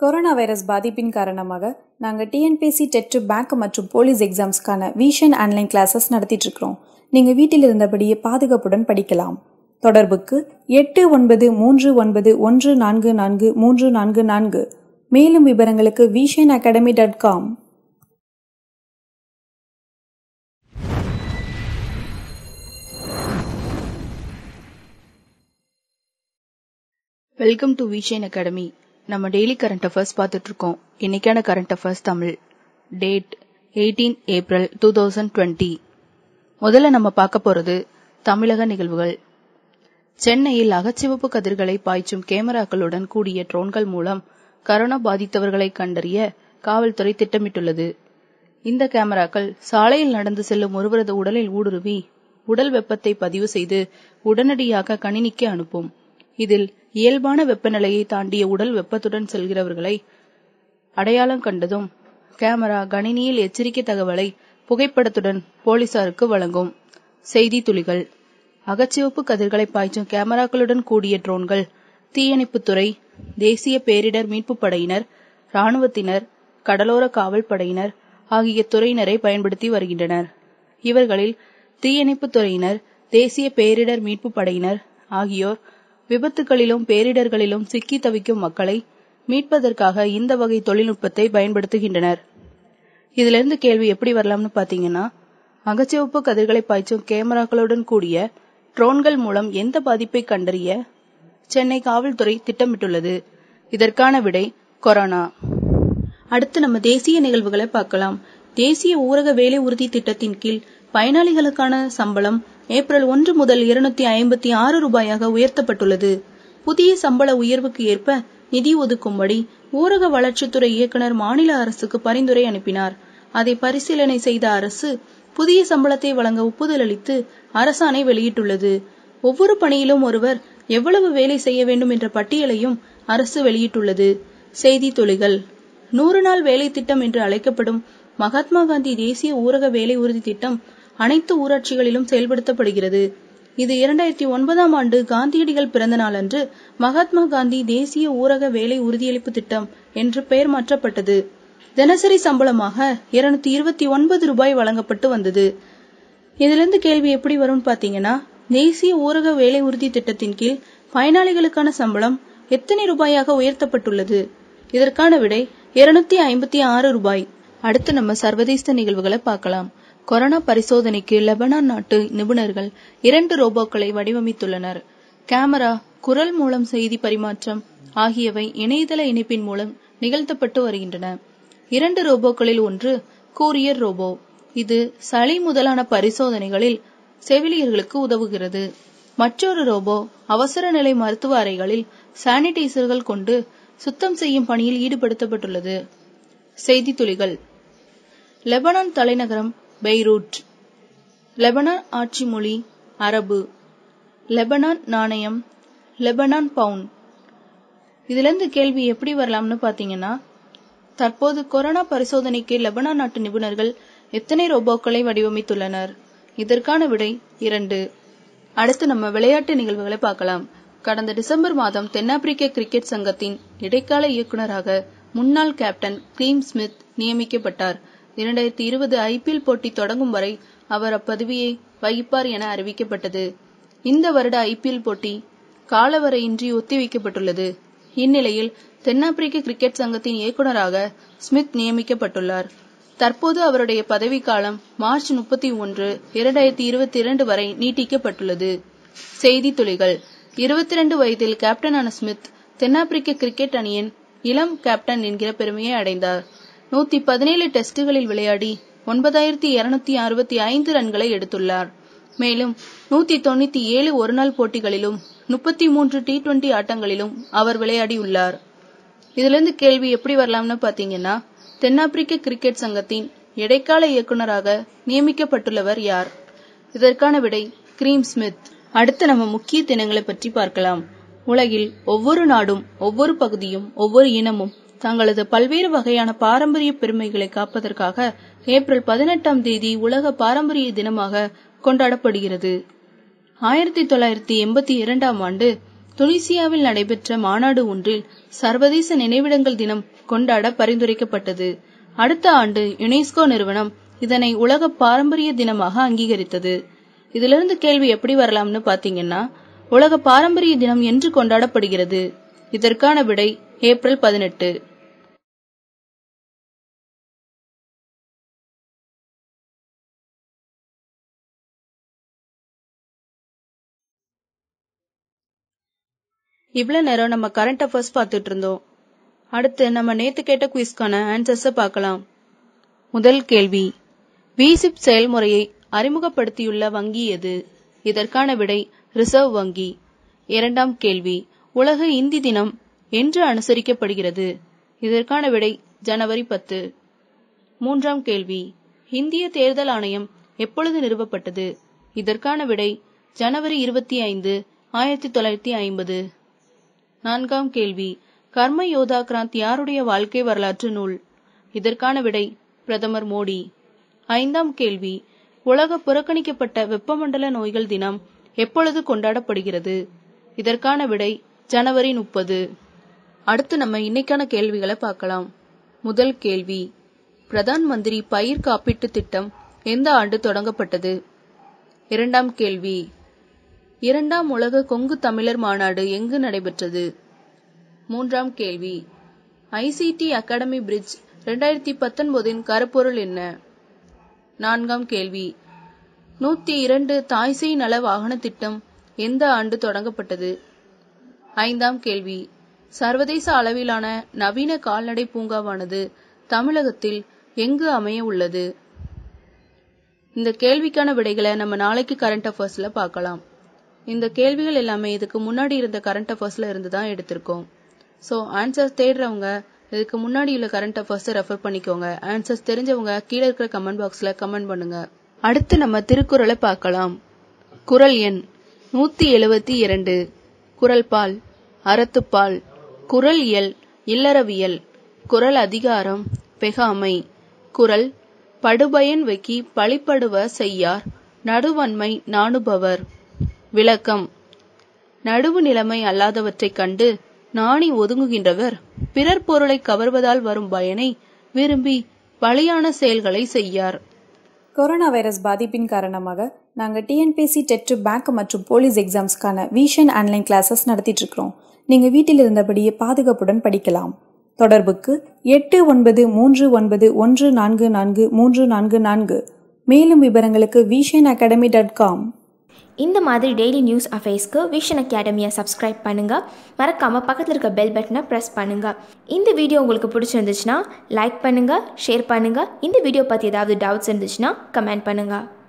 Corona virus பாதிப்பின் காரணமாக நாங்கள் டிஎன்பிஎஸ்சி டெட் பேங்க் மற்றும் போலீஸ் எக்ஸாம்ஸ்க்கான விஷன் ஆன்லைன் கிளாஸஸ் நடத்திட்டு இருக்கிறோம். நீங்கள் வீட்டில் இருந்தபடியே பாதுகாப்புடன் படிக்கலாம். தொடர்புக்கு 8919144344. மேலும் விவரங்களுக்கு vishanacademy.com. Welcome to Vision Academy. நம்ம டெய்லி கரண்ட் அஃபேர்ஸ் பார்த்துட்டு இருக்கோம். இன்னைக்கான current affairs Tamil. Date 18 April 2020. முதல்ல நம்ம பார்க்க போறது தமிழக நிகழ்வுகள். சென்னையில் அகச்சிவப்பு கதிர்களை பாய்ச்சும் கேமராக்களுடன் கூடிய ட்ரோன்கள் மூலம் கரோனா பாதித்தவர்களை கண்டறிய காவல்துறை திட்டமிட்டுள்ளது. இந்த கேமராக்கள் சாலையில் நடந்து செல்லும் ஒருவரது உடலில் ஊடுருவி உடல் வெப்பத்தை பதிவு செய்து உடனடியாக கணினிக்கு அனுப்பும். இதில் இயல்பான வெப்பநிலையை தாண்டிய உடல் வெப்பத்துடன் செல்கிறவர்களை அடையாளம் கண்டதும் கேமரா கணினியில் எச்சரிக்கை தகவலை புகைப்படத்துடன் போலீசாருக்கு வழங்கும். செய்தி துளிகள். அகச்சிவப்பு கதிர்களை பாய்ச்சும் கேமராக்களுடன் கூடிய ட்ரோன்கள் தீயணைப்புத்துறை, தேசிய பேரிடர் மீட்பு படையினர், ராணுவத்தினர், கடலோர காவல் படையினர் ஆகிய துறையினரை பயன்படுத்தி வருகின்றனர். இவர்களில் தீயணைப்புத்துறையினர், தேசிய பேரிடர் மீட்பு படையினர் ஆகியோர் விபத்துகளிலும் பேரிடர்களிலும் சிக்கி தவிக்கும் மக்களை மீட்பதற்காக இந்த வகை தொழில்நுட்பத்தை பயன்படுத்துகின்றனர். இதுல இருந்து கேள்வி எப்படி வரலாம்னு பாத்தீங்கன்னா, அகச்சிவப்பு கதிர்களை பாய்ச்சும் கேமராக்களுடன் கூடிய ட்ரோன்கள் மூலம் எந்த பாதிப்பை கண்டறிய சென்னை காவல்துறை திட்டமிட்டுள்ளது? இதற்கான விடை கொரோனா. அடுத்து நம்ம தேசிய நிகழ்வுகளை பார்க்கலாம். தேசிய ஊரக வேலை உறுதி திட்டத்தின் கீழ் பயனாளிகளுக்கான சம்பளம் ஏப்ரல் 1 முதல் 256 ரூபாயாக உயர்த்தப்பட்டுள்ளது. புதிய சம்பள உயர்வுக்கு ஏற்ப நிதி ஒதுக்கும்படி ஊரக வளர்ச்சித்துறை இயக்குநர் மாநில அரசுக்கு பரிந்துரை அனுப்பினார். அதை பரிசீலனை செய்த அரசு புதிய சம்பளத்தை வழங்க ஒப்புதல் அளித்து அரசாணை வெளியிட்டுள்ளது. ஒவ்வொரு பணியிலும் ஒருவர் எவ்வளவு வேலை செய்ய வேண்டும் என்ற பட்டியலையும் அரசு வெளியிட்டுள்ளது. செய்தி துளிகள். 100 நாள் வேலை திட்டம் என்று அழைக்கப்படும் மகாத்மா காந்தி தேசிய ஊரக வேலை உறுதி திட்டம் அனைத்து ஊராட்சிகளிலும் செயல்படுத்தப்படுகிறது. இது 2009ஆம் ஆண்டு காந்தியடிகள் பிறந்த நாள் அன்று மகாத்மா காந்தி தேசிய ஊரக வேலை உறுதியளிப்பு திட்டம் என்று பெயர் மாற்றப்பட்டது. தினசரி சம்பளமாக 229 ரூபாய் வழங்கப்பட்டு வந்தது. இதிலிருந்து கேள்வி எப்படி வரும்னு பாத்தீங்கன்னா, தேசிய ஊரக வேலை உறுதி திட்டத்தின் கீழ் பயனாளிகளுக்கான சம்பளம் எத்தனை ரூபாயாக உயர்த்தப்பட்டுள்ளது? இதற்கான விடை 256 ரூபாய். அடுத்து நம்ம சர்வதேச நிகழ்வுகளை பார்க்கலாம். கொரோனா பரிசோதனைக்கு லெபனான் நாட்டு நிபுணர்கள் 2 ரோபோக்களை வடிவமைத்துள்ளனர். கேமரா, குரல் மூலம் செய்தி பரிமாற்றம் ஆகியவை இணையதள இணைப்பின் மூலம் நிகழ்த்தப்பட்டு வருகின்றன. 2 ரோபோக்களில் ஒன்று கூரியர் ரோபோ. இது சளி முதலான பரிசோதனைகளில் செவிலியர்களுக்கு உதவுகிறது. மற்றொரு ரோபோ அவசர நிலை மருத்துவ அறைகளில் சானிடைசர்கள் கொண்டு சுத்தம் செய்யும் பணியில் ஈடுபடுத்தப்பட்டுள்ளது. செய்தி துளிகள். லெபனான் தலைநகரம் பெய்ரூட். லெபனான் ஆட்சி மொழி அரபு. லெபனான் நாணயம் லெபனான் பவுண்ட். இதுல இருந்து கேள்வி எப்படி வரலாம்னு பாத்தீங்கன்னா, தற்போது கொரோனா பரிசோதனைக்கு லெபனான் நாட்டு நிபுணர்கள் எத்தனை ரோபோக்களை வடிவமைத்துள்ளனர்? இதற்கான விடை 2. அடுத்து நம்ம விளையாட்டு நிகழ்வுகளை பார்க்கலாம். கடந்த டிசம்பர் மாதம் தென்னாப்பிரிக்க கிரிக்கெட் சங்கத்தின் இடைக்கால இயக்குநராக முன்னாள் கேப்டன் கிரீம் ஸ்மித் நியமிக்கப்பட்டார். 2020 IPL போட்டி தொடங்கும் வரை அவர் அப்பதவியை வகிப்பார் என அறிவிக்கப்பட்டது. இந்த வருட IPL போட்டி காலவரையின்றி ஒத்திவைக்கப்பட்டுள்ளது. இந்நிலையில் தென்னாப்பிரிக்க கிரிக்கெட் சங்கத்தின் இயக்குநராக ஸ்மித் நியமிக்கப்பட்டுள்ளார். தற்போது அவருடைய பதவிக்காலம் மார்ச் 31, 2022 வரை நீட்டிக்கப்பட்டுள்ளது. செய்தி துளிகள். 22 வயதில் கேப்டனான ஸ்மித் தென்னாப்பிரிக்க கிரிக்கெட் அணியின் இளம் கேப்டன் என்கிற பெருமையை அடைந்தார். 117 டெஸ்டுகளில் விளையாடி 9265 ரன்களை எடுத்துள்ளார். மேலும் 197 ஒருநாள் போட்டிகளிலும் 33 T20 ஆட்டங்களிலும் அவர் விளையாடியுள்ளார். இதிலிருந்து கேள்வி எப்படி வரலாம்னு பாத்தீங்கன்னா, தென்னாப்பிரிக்க கிரிக்கெட் சங்கத்தின் இடைக்கால இயக்குநராக நியமிக்கப்பட்டுள்ளவர் யார்? இதற்கான விடை கிரீம் ஸ்மித். அடுத்து நம்ம முக்கிய தினங்களை பற்றி பார்க்கலாம். உலகில் ஒவ்வொரு நாடும், ஒவ்வொரு பகுதியும், ஒவ்வொரு இனமும் தங்களது பல்வேறு வகையான பாரம்பரிய பெருமைகளை காப்பதற்காக ஏப்ரல் 18ஆம் தேதி உலக பாரம்பரிய தினமாக கொண்டாடப்படுகிறது. 1982ஆம் ஆண்டு துனிசியாவில் நடைபெற்ற மாநாடு ஒன்றில் சர்வதேச நினைவிடங்கள் தினம் கொண்டாட பரிந்துரைக்கப்பட்டது. அடுத்த ஆண்டு யுனெஸ்கோ நிறுவனம் இதனை உலக பாரம்பரிய தினமாக அங்கீகரித்தது. இதிலிருந்து கேள்வி எப்படி வரலாம்னு பாத்தீங்கன்னா, உலக பாரம்பரிய தினம் என்று கொண்டாடப்படுகிறது? இதற்கான விடை ஏப்ரல் 18. இவ்வளவு நேரம் நம்ம கரண்ட் அஃபேர்ஸ் பார்த்துட்டு இருந்தோம். அடுத்து நம்ம நேத்து கேட்ட குவிஸ்கான ஆன்சர்ஸ பார்க்கலாம். முதல் கேள்வி, விசிப் செயல்முறையை அறிமுகப்படுத்தியுள்ள வங்கி எது? இதற்கான விடை ரிசர்வ் வங்கி. இரண்டாம் கேள்வி, உலக இந்தி தினம் என்று அனுசரிக்கப்படுகிறது? இதற்கான விடை ஜனவரி 10. மூன்றாம் கேள்வி, இந்திய தேர்தல் ஆணையம் எப்பொழுது நிறுவப்பட்டது? இதற்கான விடை ஜனவரி 25, 1950. நான்காம் கேள்வி, கர்ம யோதா கிராந்த் யாருடைய வாழ்க்கை வரலாற்று நூல்? இதற்கான விடை பிரதமர் மோடி. ஐந்தாம் கேள்வி, உலக புறக்கணிக்கப்பட்ட வெப்பமண்டல நோய்கள் தினம் எப்பொழுது கொண்டாடப்படுகிறது? இதற்கான விடை ஜனவரி 30. அடுத்து நம்ம இன்னைக்கான கேள்விகளை பார்க்கலாம். முதல் கேள்வி, பிரதான் மந்திரி பயிர் காப்பீட்டு திட்டம் எந்த ஆண்டு தொடங்கப்பட்டது? இரண்டாம் கேள்வி, இரண்டாம் உலக கொங்கு தமிழர் மாநாடு எங்கு நடைபெற்றது? மூன்றாம் கேள்வி, ஐசிடி அகாடமி பிரிட்ஜ் 2019 கருப்பொருள் என்ன? நான்காம் கேள்வி, 102 தாய்சேய் நல வாகன திட்டம் எந்த ஆண்டு தொடங்கப்பட்டது? ஐந்தாம் கேள்வி, சர்வதேச அளவிலான நவீன கால்நடை பூங்காவானது தமிழகத்தில் எங்கு அமைய உள்ளது? இந்த கேள்விக்கான விடைகளை நம்ம நாளைக்கு கரண்ட் அஃபேர்ஸ்ல பார்க்கலாம். இந்த கேள்விகள் எல்லாமே இதுக்கு முன்னாடி இருந்த கரண்ட் அஃபேர்ஸ்ல இருந்து தான் எடுத்திருக்கோம். ஸோ ஆன்சர்ஸ் தேடுறவங்க இதுக்கு முன்னாடி உள்ள கரண்ட் அஃபேர்ஸ் ரெஃபர் பண்ணிக்கோங்க. ஆன்சர்ஸ் தெரிஞ்சவங்க கீழே இருக்கிற கமெண்ட் பாக்ஸ்ல கமெண்ட் பண்ணுங்க. அடுத்து நம்ம திருக்குறளை பார்க்கலாம். குறள் எண் 172. குறள் பால் அறத்துப்பால். குறள் இயல் இல்லறவியல். குறள் அதிகாரம் பெகாமை. குறள் படுபயன் வெக்கி பழிப்படுவ செய்யார் நடுவன்மை நாணுபவர். விளக்கம், நடுவு நிலைமை அல்லாதவற்றைக் கண்டு நாணி ஒதுங்குகின்றவர் பிறர் பொருளை கவர்வதால் வரும் பயனை விரும்பி பலியான செயல்களை செய்யார். கொரோனா வைரஸ் பாதிப்பின் காரணமாக நாங்கள் டிஎன்பிஎஸ்சி டெட் பேங்க் மற்றும் போலீஸ் எக்ஸாம்ஸ்க்கான விஷன் ஆன்லைன் கிளாஸஸ் நடத்திட்டு இருக்கிறோம். நீங்கள் வீட்டில் இருந்தபடியே பாதுகாப்புடன் படிக்கலாம். தொடர்புக்கு 8939144344. மேலும் விவரங்களுக்கு visionacademy.com. இந்த மாதிரி டெய்லி நியூஸ் அஃபேர்ஸ்க்கு விஷன் அகாடமியை சப்ஸ்கிரைப் பண்ணுங்கள். மறக்காமல் பக்கத்தில் இருக்க பெல் பட்டனை ப்ரெஸ் பண்ணுங்கள். இந்த வீடியோ உங்களுக்கு பிடிச்சிருந்துச்சுன்னா லைக் பண்ணுங்கள், ஷேர் பண்ணுங்கள். இந்த வீடியோ பற்றி ஏதாவது டவுட்ஸ் இருந்துச்சுன்னா கமெண்ட் பண்ணுங்கள்.